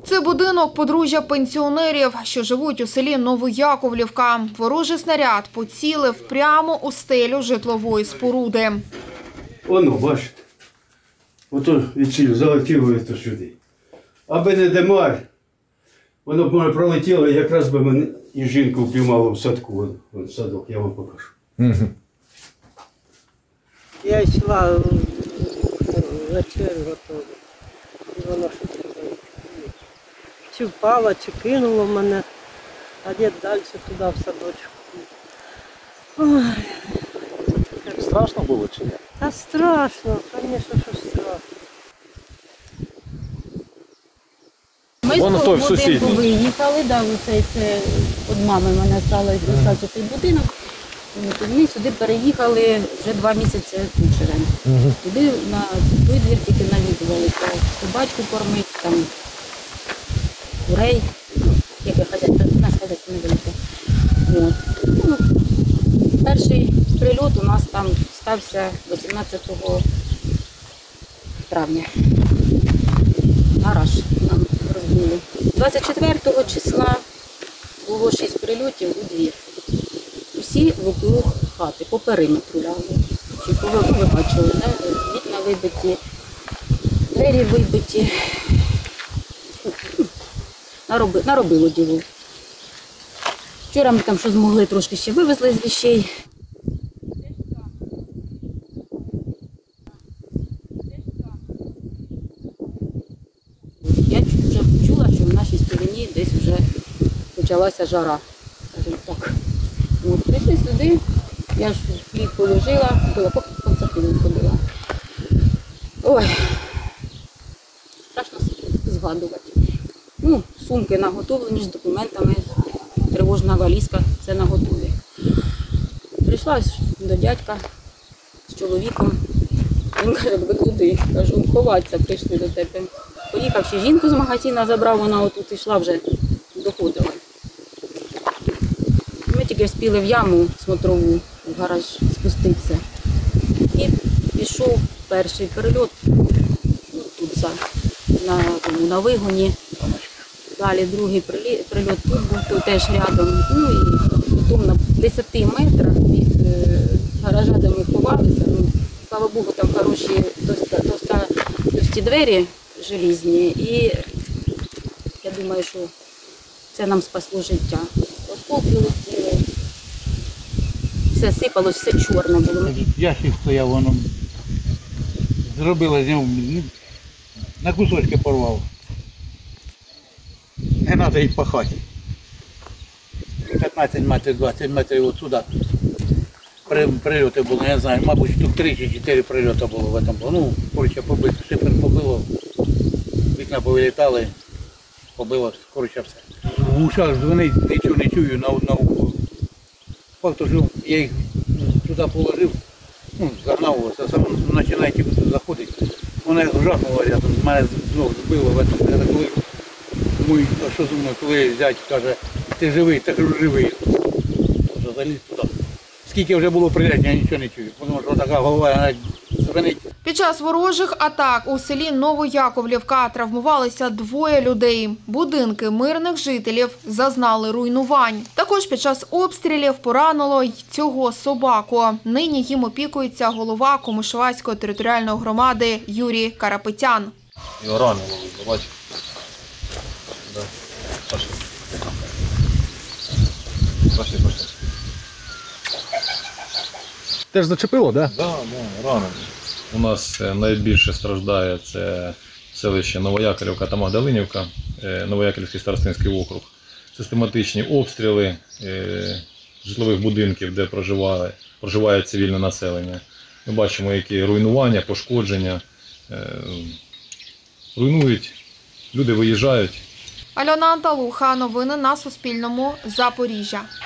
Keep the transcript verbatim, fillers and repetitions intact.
Це будинок подружжя пенсіонерів, що живуть у селі Новояковлівка. Ворожий снаряд поцілив прямо у стелю житлової споруди. Воно, бачите, ото відсіль залетіло це сюди. Аби не димар, воно б може пролетіло, якраз би мене і жінку впіймало в садку. Вон садок, я вам покажу. Угу. Я йшла вечерю готову. І воно що таке. Чи впала, чи кинуло мене, а дід далі туди в садочок. Ой. Страшно було чи ні? Та страшно, звісно, що страшно. Ми Вон з той того сусідній. будинку виїхали, да, оцей, це від мами в мене сталося достати цей будинок. Ми сюди переїхали вже два місяці тут живемо. Угу. Туди на той двір тільки навідувалися. Собачку кормить, там курей, яке хазяйство, у нас хазяйство невелике. От. Ну, перший прильот у нас там стався вісімнадцятого травня. Гараж нам розбили. двадцять четвертого числа було шість прильотів у двір. Усі вокруг хати, по периметру лягли. Ну, ви бачили, да? Вікна вибиті, двері вибиті. Нароби, наробило діло. Вчора ми там що змогли, трошки ще вивезли з вещей. Я вже почула, що в нашій стороні десь вже почалася жара, скажімо так. От, прийшли сюди, я ж хліб положила, була по концертиву ходила. Ой, страшно згадувати. Ну, сумки наготовлені з документами, тривожна валізка, все наготові. Прийшла до дядька з чоловіком, він каже, ви куди? Кажу, ховатися прийшли до тебе. Поїхав ще жінку з магазину, забрав, вона отут йшла, вже доходила. Ми тільки встигли в яму смотрову, в гараж спуститися. І пішов перший перельот, ну, тут за, на, на вигоні. Далі другий прильот тут був, тут теж рядом. Ну і потім на десяти метрах від е, гаража, де ми ховалися. Ну, слава Богу, там хороші товсті двері желізні. І я думаю, що це нам спасло життя. Осколки летіли, все сипалось, все чорне було. Ящик стояв, воно зробила з нього, на кусочки порвав. Не треба їх пахати. п'ятнадцять метрів, двадцять метрів от сюди. Прильоти були, я не знаю, мабуть, штук три чи чотири прильоти було в цьому. Ну, коротше, побито, шифер побило, вікна повилітали, побило, коротше, все. В ушах дзвонить, нічого не чую, на одну уху. Факт, що я їх туди положив, ну, загнав, а сам починає туди заходити. Вона як жахнула рядом, з мене з ног збило в цьому, коли мій, а що зі мною, коли зять каже, ти живий, так живий. Заліз туди. Скільки вже було прильотів, я нічого не чую, тому що така голова навіть звенить. Під час ворожих атак у селі Новояковлівка травмувалися двоє людей. Будинки мирних жителів зазнали руйнувань. Також під час обстрілів поранило й цього собаку. Нині їм опікується голова Комишувацької територіальної громади Юрій Карапетян. Його ранило, бачите. Да. Пошли. Пошли, пошли. Теж зачепило, так? Да? Так, да, рано. У нас найбільше страждає це селище Новояковлівка та Магдалинівка, Новояковлівський старостинський округ. Систематичні обстріли житлових будинків, де проживає, проживає цивільне населення. Ми бачимо, які руйнування, пошкодження. Руйнують, люди виїжджають. Альона Анталуха, новини на Суспільному, Запоріжжя.